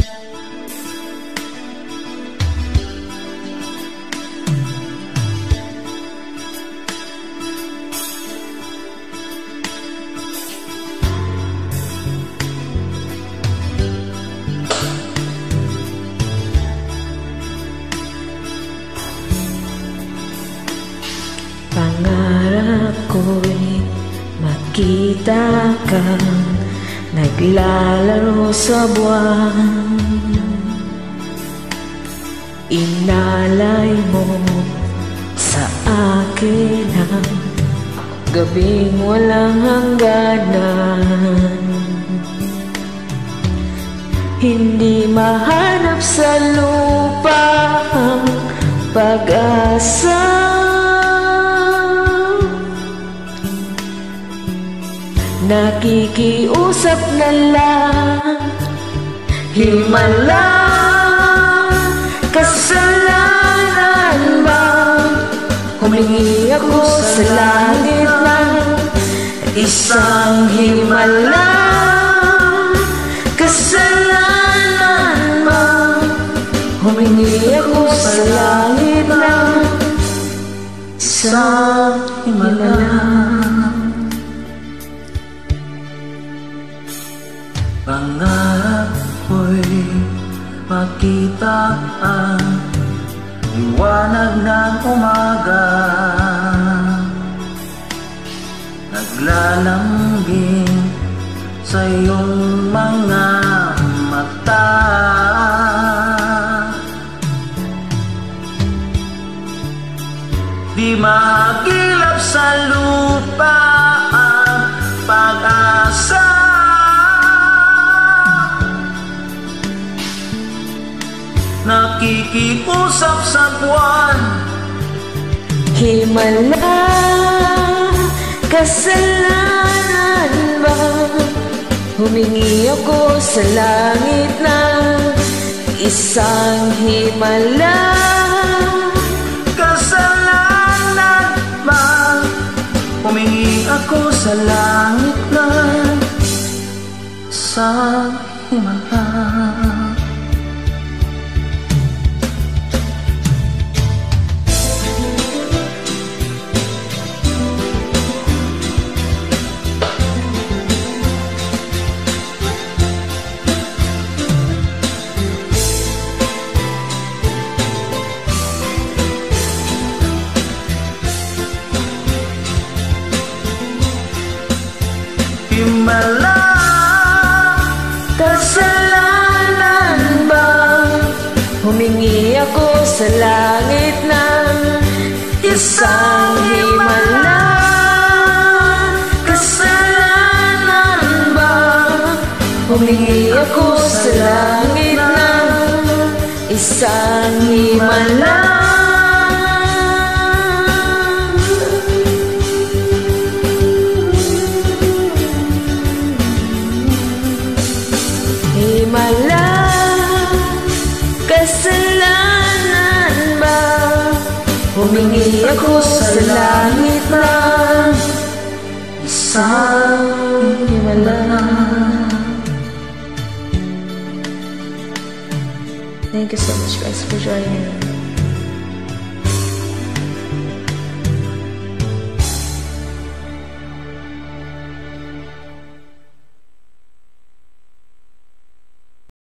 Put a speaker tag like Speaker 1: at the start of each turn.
Speaker 1: Pangarap ko'y makita kang naglalaro sa buwan. Inalay mo sa akin ang gabing walang hangganan. Hindi mahanap sa lupa ang pag-asa. Nakikiusap na lang, Himala, kasalanan ba? Humingi ako sa langit ng isang himala. Kasalanan ba? Humingi ako sa langit ng isang himala.
Speaker 2: Pangarap ko'y makita ang liwanag ng umaga, naglalambing sa iyong mga mata. Di makilap sa lupa ang pag-asa. Nakikiusap sa buwan,
Speaker 1: Himala, kasalanan ba? Humingi ako sa langit ng isang himala.
Speaker 2: Kasalanan ba? Humingi ako sa langit ng isang himala. Himala,
Speaker 1: kasalanan ba? Humingi ako sa langit ng isang himala. Kasalanan ba? Humingi ako sa langit ng isang himala. Himala, kasalanan ba? Humingi ako sa langit ng isang himala. Thank you so much guys for joining me.